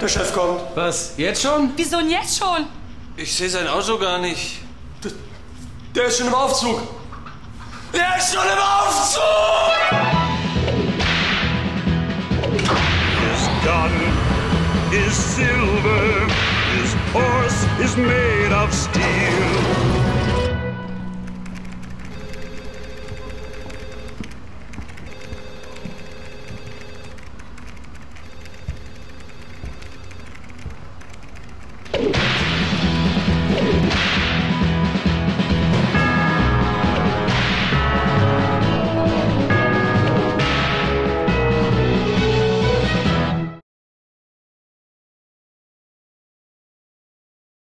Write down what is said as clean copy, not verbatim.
Chef kommt. Was, jetzt schon? Wieso denn jetzt schon? Ich sehe sein Auto gar nicht. Der ist schon im Aufzug. Der ist schon im Aufzug! His gun is silver, his horse is made of steel.